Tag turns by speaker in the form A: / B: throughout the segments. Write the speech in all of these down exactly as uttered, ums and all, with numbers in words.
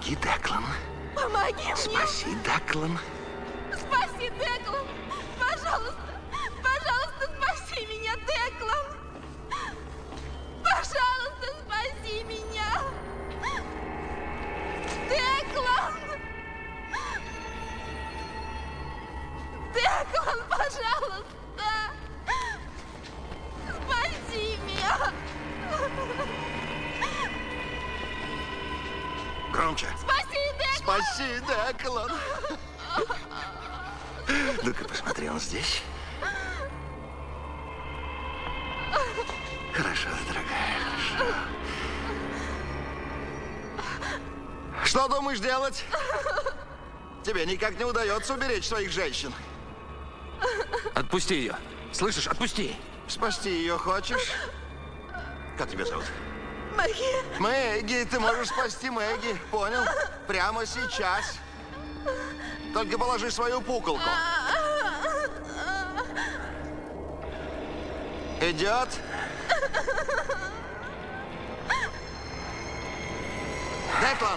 A: Помоги, Деклан.
B: Помоги мне.
A: Спаси, Деклан.
B: Спаси, Деклан. Пожалуйста. Пожалуйста, спаси меня, Деклан. Пожалуйста, спаси меня. Деклан. Деклан, пожалуйста. Спаси меня.
A: Громче.
B: Спаси, Деклан.
A: Спаси, Деклан. Ну-ка, посмотри, он здесь. Хорошо, дорогая, хорошо. Что думаешь делать? Тебе никак не удается уберечь своих женщин.
C: Отпусти ее. Слышишь, отпусти.
A: Спасти ее хочешь? Как тебя зовут?
B: Мэгги.
A: Мэгги, ты можешь спасти Мэгги, понял? Прямо сейчас. Только положи свою пуколку. Идет? Деклан!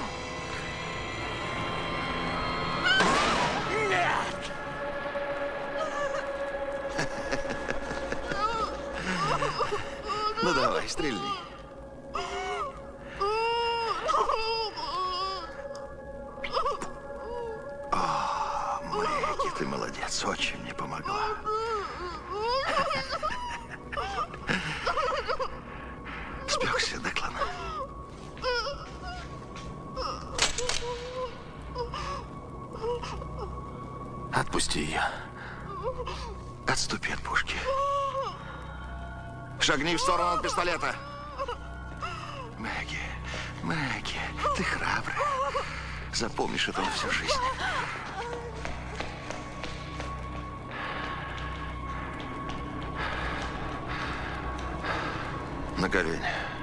C: Нет!
A: Ну давай, стрельни. О, Мэгги, ты молодец, очень мне помогла. Спекся, Деклан.
C: Отпусти ее.
A: Отступи от пушки. Шагни в сторону от пистолета. Мэгги, Мэгги, ты храбрая. Запомнишь это на всю жизнь. На колени.